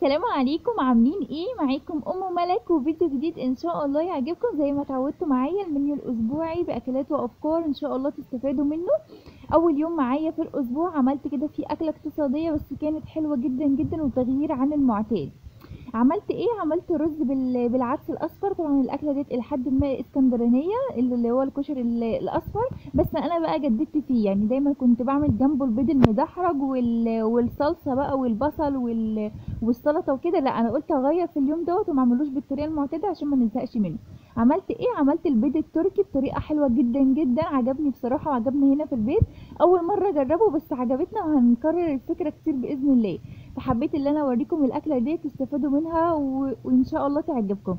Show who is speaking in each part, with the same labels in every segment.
Speaker 1: السلام عليكم، عاملين ايه؟ معاكم ام ملك وفيديو جديد ان شاء الله يعجبكم زي ما اتعودتوا معايا. المنيو الاسبوعي باكلات وافكار ان شاء الله تستفادوا منه. اول يوم معايا في الاسبوع عملت كده فيه اكله اقتصاديه بس كانت حلوه جدا جدا وتغيير عن المعتاد. عملت ايه؟ عملت رز بالعدس الاصفر. طبعا الاكله ديت الى حد ما اسكندرانيه، اللي هو الكشري الاصفر. بس انا بقى جددت فيه، يعني دايما كنت بعمل جنبه البيض المدحرج والصلصه بقى والبصل والسلطه وكده. لا، انا قلت اغير في اليوم دوت وما اعملوش بالطريقه المعتاده عشان ما نزهقش منه. عملت ايه؟ عملت البيض التركي بطريقه حلوه جدا جدا، عجبني بصراحه وعجبني هنا في البيت. اول مره اجربه بس عجبتنا وهنكرر الفكره كتير باذن الله. فحبيت ان انا اوريكم الاكله دي تستفادوا منها وان شاء الله تعجبكم.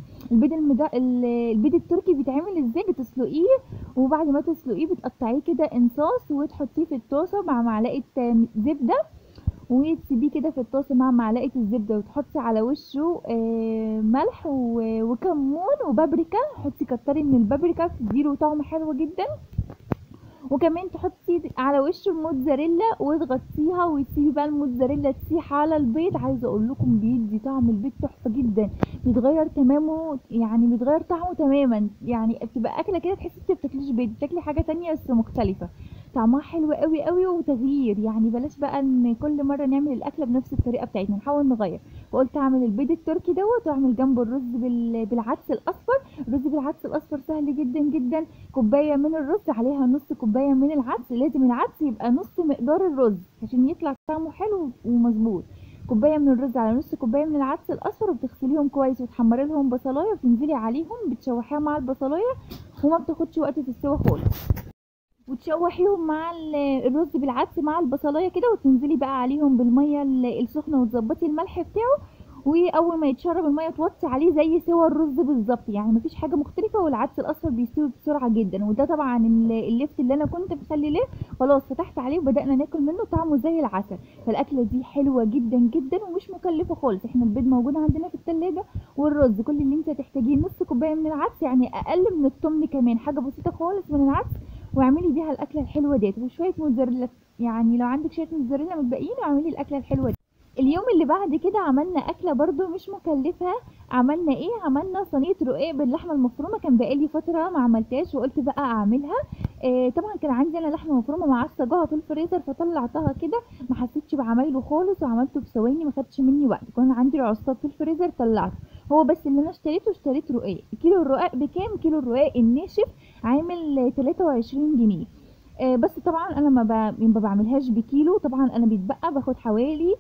Speaker 1: البيض التركي بيتعمل ازاي؟ بتسلقيه، وبعد ما تسلقيه بتقطعيه كده انصاص وتحطيه في الطاسه مع معلقه زبده، وتسيبيه كده في الطاسه مع معلقه الزبده، وتحطي على وشه ملح وكمون وبابريكا. حطي كتري من البابريكا بتديله طعم حلو جدا. وكمان تحطي على وش الموتزاريلا وتغطيها وتسيبي بقى الموتزاريلا تسيح على البيض. عايزه اقول لكم بيدي طعم البيض تحفه جدا، بيتغير تمامه، يعني بيتغير طعمه تماما. يعني بتبقى اكله كده تحسي انت بتاكليش بيض، بتاكلي حاجه تانية بس مختلفه. طعمها حلو قوي قوي وتغيير، يعني بلاش بقى ان كل مره نعمل الاكله بنفس الطريقه بتاعتنا، نحاول نغير. وقلت اعمل البيض التركي دوت واعمل جنبه الرز بالعدس الاصفر. الرز بالعدس الاصفر سهل جدا جدا. كوبايه من الرز عليها نص كوبايه من العدس، لازم العدس يبقى نص مقدار الرز عشان يطلع طعمه حلو ومظبوط. كوبايه من الرز على نص كوبايه من العدس الاصفر، وبتغسليهم كويس وتحمري لهم بصلايه وتنزلي عليهم بتشوحيها مع البصلايه، وما بتاخدش وقت في السوا خالص. وتشوحيهم مع الرز بالعدس مع البصلايه كده، وتنزلي بقى عليهم بالميه السخنه وتظبطي الملح بتاعه. واول ما يتشرب الميه توطي عليه زي سوى الرز بالظبط، يعني مفيش حاجه مختلفه. والعدس الاصفر بيستوي بسرعه جدا. وده طبعا اللفت اللي انا كنت مخليه خلاص فتحت عليه وبدانا ناكل منه، طعمه زي العسل. فالاكله دي حلوه جدا جدا ومش مكلفه خالص. احنا البيض موجود عندنا في التلاجة، والرز كل اللي انت هتحتاجيه نص كوبايه من العدس، يعني اقل من التمن كمان، حاجه بسيطه خالص من العدس. واعملي بيها الاكله الحلوه ديت وشويه موتزاريلا. يعني لو عندك شويه موتزاريلا متبقيين واعملي الاكله الحلوه دي. اليوم اللي بعد كده عملنا اكله برضو مش مكلفه. عملنا ايه؟ عملنا صينيه رقاق باللحمه المفرومه. كان بقالي فتره ما عملتهاش وقلت بقى اعملها. طبعا كان عندي انا لحمه مفرومه معصجاها في الفريزر فطلعتها كده، ما حسيتش بعمايله خالص وعملته في ثواني، ما خدش مني وقت. كان عندي العصاج في الفريزر طلعته. هو بس اللي انا اشتريت رقاق. كيلو الرقاق بكام؟ كيلو الرقاق الناشف عامل 23 جنيه. بس طبعا انا ما بعملهاش بكيلو. طبعا انا بيتبقى باخد حوالي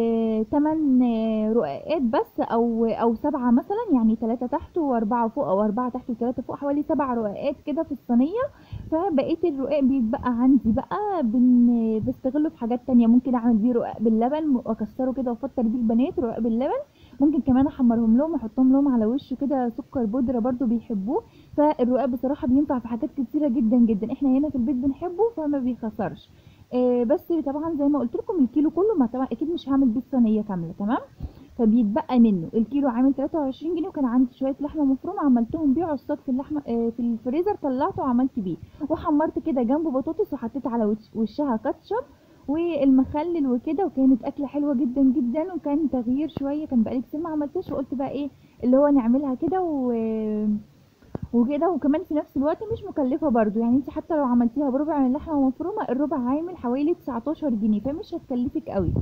Speaker 1: 8 رقاقات بس، او 7 مثلا، يعني 3 تحت و4 فوق، او 4 تحت و3 فوق، حوالي 7 رقاقات كده في الصينيه. فبقيت الرقاق بيتبقى عندي بقى بستغله في حاجات تانية. ممكن اعمل بيه رقاق باللبن واكسره كده وافطر بيه البنات رقاق باللبن. ممكن كمان احمرهم لهم واحطهم لهم على وشه كده سكر بودره برضو بيحبوه. فالرقاق بصراحه بينفع في حاجات كتيره جدا جدا، احنا هنا في البيت بنحبه فما بيخسرش. بس طبعا زي ما قلت لكم الكيلو كله، ما طبعا اكيد مش هعمل بيه الصينيه كامله، تمام. فبيتبقى منه الكيلو عامل 23 جنيه. وكان عندي شويه لحمه مفرومه عملتهم بيه عصاج في اللحمه في الفريزر، طلعته وعملت بيه. وحمرت كده جنبه بطاطس وحطيت على وشها كاتشب والمخلل وكده. وكانت اكله حلوه جدا جدا وكان تغيير شويه، كان بقالي كتير ما عملتش وقلت بقى ايه اللي هو نعملها كده وكده. وكمان في نفس الوقت مش مكلفه برضو، يعني انت حتى لو عملتيها بربع من اللحمه مفرومه، الربع عامل حوالي 19 جنيه، فمش هتكلفك قوي.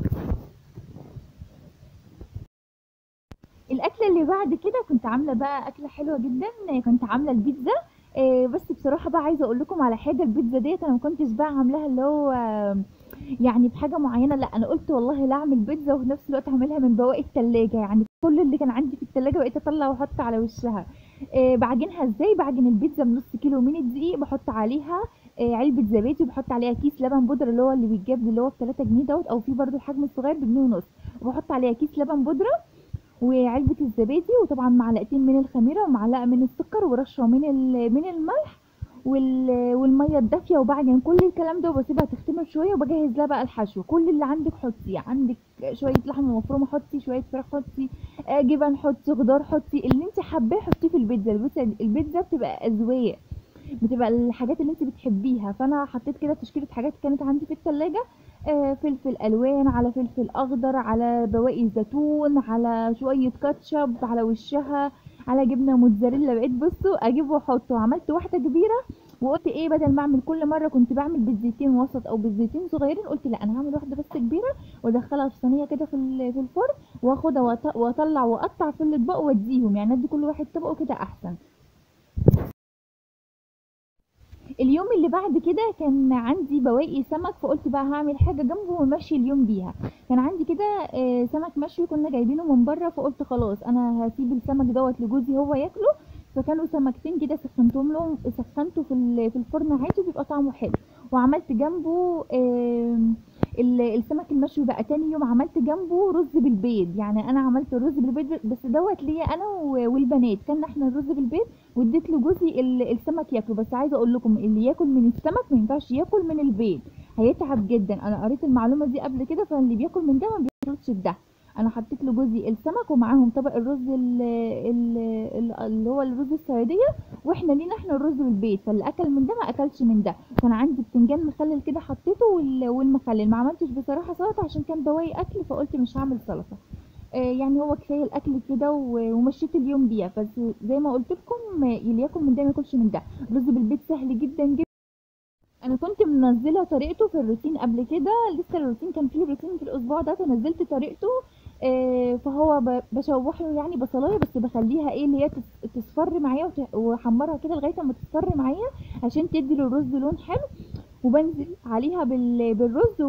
Speaker 1: الاكله اللي بعد كده كنت عامله بقى اكله حلوه جدا، كنت عامله البيتزا. بس بصراحه بقى عايزه اقول لكم على حاجه. البيتزا ديت انا ما كنتش بقى عاملاها اللي هو يعني بحاجه معينه، لا انا قلت والله لا اعمل بيتزا وفي نفس الوقت اعملها من بواقي التلاجة. يعني كل اللي كان عندي في التلاجة بقيت اطلع واحط على وشها. بعجنها ازاي؟ بعجن البيتزا بنص كيلو من الدقيق، بحط عليها علبه زبادي، وبحط عليها كيس لبن بودره اللي هو اللي بيتجاب اللي هو ب 3 جنيه دوت، او في برده الحجم الصغير بجنيه ونص. وبحط عليها كيس لبن بودره وعلبة الزبادي، وطبعا معلقتين من الخميرة ومعلقة من السكر ورشة من الملح والمية الدافية. وبعدين كل الكلام ده وبسيبها تختمر شوية وبجهز لها بقى الحشو. كل اللي عندك حطي، عندك شوية لحمة مفرومة حطي، شوية فراخ حطي، جبن حطي، خضار حطي، اللي انت حباه حطيه في البيتزا. البيتزا بتبقى أذواق، بتبقى الحاجات اللي انت بتحبيها. فانا حطيت كده تشكيله حاجات كانت عندي في التلاجة. فلفل الوان، على فلفل اخضر، على بواقي زيتون، على شويه كاتشب على وشها، على جبنه موتزاريلا. بقيت بصوا اجيب واحط، وعملت واحده كبيره. وقلت ايه، بدل ما اعمل كل مره كنت بعمل بالزيتين وسط او بالزيتين صغيرين، قلت لا انا هعمل واحده بس كبيره وادخلها في صينيه كده في الفرن، واخدها واطلع واقطع في الاطباق واديهم، يعني ادي كل واحد طبقه كده احسن. اليوم اللي بعد كده كان عندي بواقي سمك، فقلت بقى هعمل حاجه جنبه ومشي اليوم بيها. كان عندي كده سمك مشوي كنا جايبينه من بره، فقلت خلاص انا هسيب السمك دوت لجوزي هو ياكله. فكانوا سمكتين كده سخنتهم لهم، سخنته في الفرن عادي بيبقى طعمه حلو. وعملت جنبه السمك المشوي بقى. تاني يوم عملت جنبه رز بالبيض، يعني انا عملت الرز بالبيض بس دوت ليا انا والبنات، كان احنا الرز بالبيض. واديت لجوزي السمك ياكله. بس عايزه اقول لكم اللي ياكل من السمك ما ينفعش ياكل من البيض، هيتعب جدا. انا قريت المعلومه دي قبل كده، فاللي بياكل من ده ما بياكلش بده. انا حطيت لجوزي السمك ومعاهم طبق الرز اللي هو الرز الصياديه، واحنا لينا احنا الرز بالبيض، فاللي اكل من ده ما اكلش من ده. كان عندي بتنجان مخلل كده حطيته والمخلل. ما عملتش بصراحه سلطه عشان كان بواقي اكل، فقلت مش هعمل سلطه. يعني هو كفايه الاكل كده ومشيت اليوم بيها. بس زي ما قلت لكم اللي ياكل من ده ما ياكلش من ده. الرز بالبيت سهل جدا جدا. انا كنت منزله طريقته في الروتين قبل كده، لسه الروتين كان فيه روتين في الاسبوع ده فنزلت طريقته. فهو بشوح له يعني بصلايه، بس بخليها ايه اللي هي تصفر معايا واحمرها كده لغايه ما تصفر معايا عشان تدي للرز لون حلو. وبنزل عليها بالرز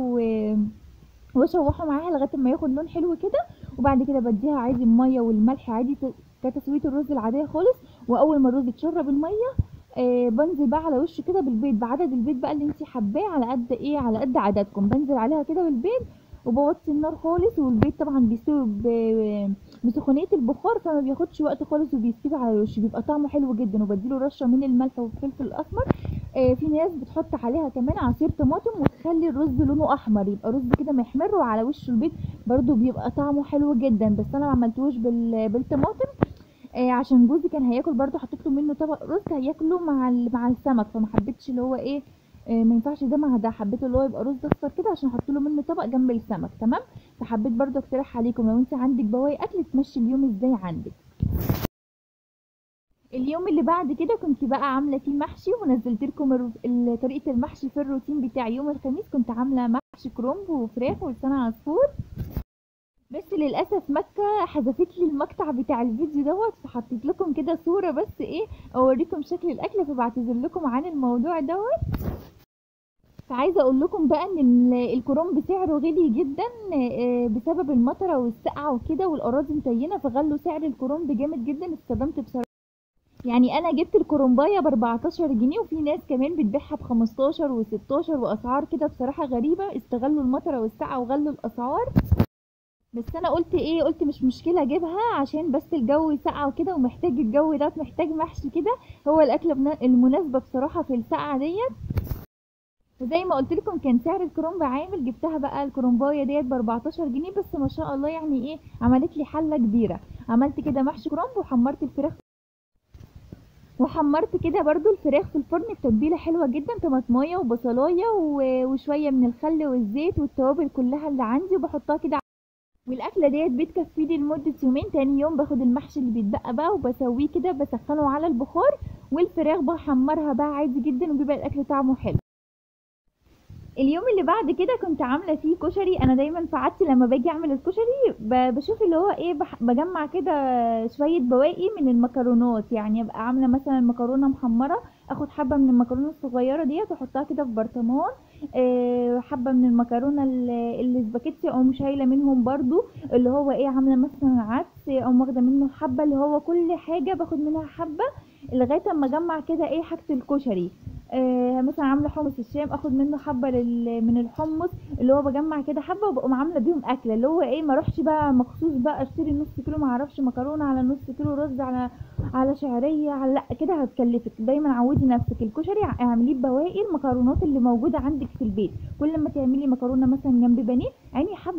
Speaker 1: واشوحه معاها لغايه ما ياخد لون حلو كده. وبعد كده بديها عادي الميه والملح عادي كتسويه الرز العاديه خالص. واول ما الرز يتشرب الميه بنزل بقى على وشه كده بالبيض، بعدد البيض بقى اللي انتي حباه، على قد ايه، على قد عددكم. بنزل عليها كده بالبيض وبوطي النار خالص. والبيض طبعا بيستوي بسخونيه البخار، فما بياخدش وقت خالص وبيستوي على الوش، بيبقى طعمه حلو جدا. وبديله رشه من الملح والفلفل الاسمر. في ناس بتحط عليها كمان عصير طماطم وتخلي الرز لونه احمر، يبقى رز كده محمر وعلى وش البيض، برضو بيبقى طعمه حلو جدا. بس انا ما عملتوش بالطماطم عشان جوزي كان هياكل برضو، حطيت له منه طبق رز هياكله مع السمك، فما حبيتش اللي هو ايه ما ينفعش ده مع ده، حبيت اللي هو يبقى رز اصفر كده عشان احط له منه طبق جنب السمك. تمام. فحبيت برضو اقترح عليكم لو انت عندك بواقي اكل تمشي اليوم ازاي عندك. اليوم اللي بعد كده كنت بقى عامله فيه محشي، ونزلت لكم طريقه المحشي في الروتين بتاعي. يوم الخميس كنت عامله محشي كرنب وفراخ ولسان عصفور. بس للاسف مكه حذفت لي المقطع بتاع الفيديو دوت، فحطيت لكم كده صوره بس ايه اوريكم شكل الاكل، فبعتذر لكم عن الموضوع دوت. فعايزه اقول لكم بقى ان الكرنب سعره غلي جدا بسبب المطره والسقعه وكده والاراضي متينه، فغلوا سعر الكرنب جامد جدا. اتصدمت بصراحه. يعني انا جبت الكرومبايه ب 14 جنيه، وفي ناس كمان بتبيعها ب 15 و16، واسعار كده بصراحه غريبه. استغلوا المطره والسقعه وغلوا الاسعار. بس انا قلت ايه، قلت مش مشكله اجيبها عشان بس الجو سقعه وكده، ومحتاج الجو ده، محتاج محشي كده. هو الاكله المناسبه بصراحه في السقعه ديت. وزي ما قلت لكم كان سعر الكرومب عامل، جبتها بقى الكرومبايه ديت ب 14 جنيه، بس ما شاء الله يعني ايه عملت لي حله كبيره. عملت كده محشي كرومب وحمرت الفراخ، وحمرت كده برضو الفراخ في الفرن بتتبيله حلوه جدا، طماطمايه وبصلايه وشويه من الخل والزيت والتوابل كلها اللي عندي، وبحطها كده. والاكله ديت بتكفيني لمده يومين. تاني يوم باخد المحشي اللي بيتبقى بقى وبسويه كده، بسخنه على البخار، والفراخ بحمرها بقى عادي جدا، وبيبقى الاكل طعمه حلو. اليوم اللي بعد كده كنت عامله فيه كشري. انا دايما في عادتي لما باجي اعمل الكشري بشوف اللي هو ايه بجمع كده شويه بواقي من المكرونات، يعني ابقى عامله مثلا مكرونه محمره، اخد حبه من المكرونه الصغيره ديت واحطها كده في برطمان. حبه من المكرونه الاسباجيتي او شايله منهم برضو، اللي هو ايه عامله مثلا عدس او واخده منه حبه، اللي هو كل حاجه باخد منها حبه لغايه اما اجمع كده ايه حاجه الكشري. مثلا عامله حمص الشام، اخد منه حبه من الحمص، اللي هو بجمع كده حبه وبقوم عامله بيهم اكله، اللي هو ايه ما اروحش بقى مخصوص بقى اشتري نص كيلو ما اعرفش مكرونه على نص كيلو رز على شعريه على، لا كده هتكلفك. دايما عودي نفسك الكشري اعمليه بواقي المكرونات اللي موجوده عندك في البيت. كل ما تعملي مكرونه مثلا جنب بانيه عيني حبه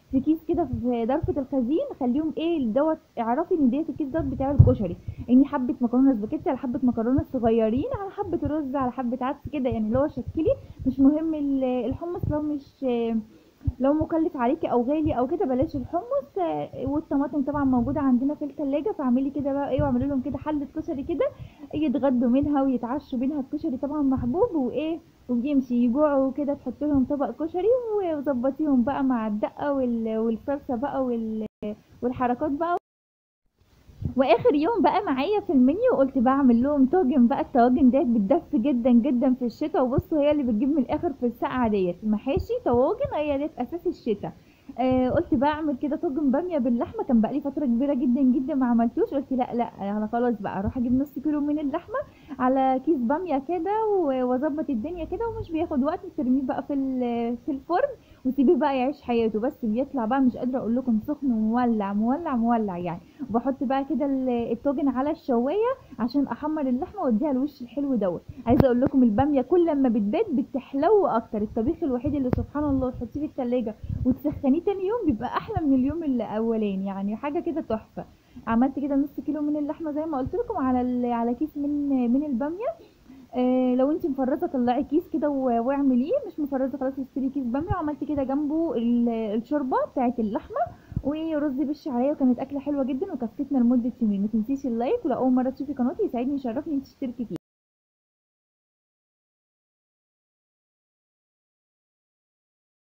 Speaker 1: في كيس كده في ضرفة الخزين، خليهم ايه دوت، اعرفي ان ديت الكيس دوت بتاع الكشري، يعني حبة مكرونة سباكيتي على حبة مكرونة صغيرين على حبة رز على حبة عدس كده، يعني اللي هو شكلي. مش مهم الحمص لو مش لو مكلف عليكي او غالي او كده بلاش الحمص. والطماطم طبعا موجوده عندنا في الثلاجه، فاعملي كده بقى ايه، واعملي لهم كده حله كشري كده يتغدوا منها ويتعشوا منها. الكشري طبعا محبوب وايه، وبيمشي يجوعوا كده، تحط لهم طبق كشري وظبطيهم بقى مع الدقه والصلصه بقى والحركات بقى. واخر يوم بقى معايا في المنيو قلت بعمل لهم طاجن بقى. الطواجن ديت بتدفي جدا جدا في الشتاء، وبصوا هي اللي بتجيب من الاخر في السقعه ديت، محاشي طواجن هي ديت اساس الشتاء. قلت بقى اعمل كده طاجن باميه باللحمه، كان بقى لي فتره كبيره جدا جدا ما عملتوش. قلت لا لا انا خلاص بقى اروح اجيب نص كيلو من اللحمه على كيس باميه كده واظبط الدنيا كده، ومش بياخد وقت، ترميه بقى في الفرن وسيبيه بقى يعيش حياته. بس بيطلع بقى مش قادره اقول لكم سخن ومولع مولع مولع يعني. وبحط بقى كده الطاجن على الشوايه عشان احمر اللحمه واديها الوش الحلو دوت. عايزه اقول لكم الباميه كل ما بتبات بتحلو اكتر. الطبيخ الوحيد اللي سبحان الله تحطيه في التلاجة وتسخنيه تاني يوم بيبقى احلى من اليوم الاولاني، يعني حاجه كده تحفه. عملت كده نص كيلو من اللحمه زي ما قلت لكم على على كيس من الباميه. لو انت مفرزه طلعي كيس كده واعمليه، مش مفرزه خلاص اشتري كيس باميه. وعملت كده جنبه الشوربه بتاعت اللحمه ورز بش عليا، وكانت اكله حلوه جدا وكفتنا لمده يومين. ما تنسيش اللايك، ولو اول مره تشوفي قناتي يسعدني يشرفني انت تشتركي فيها.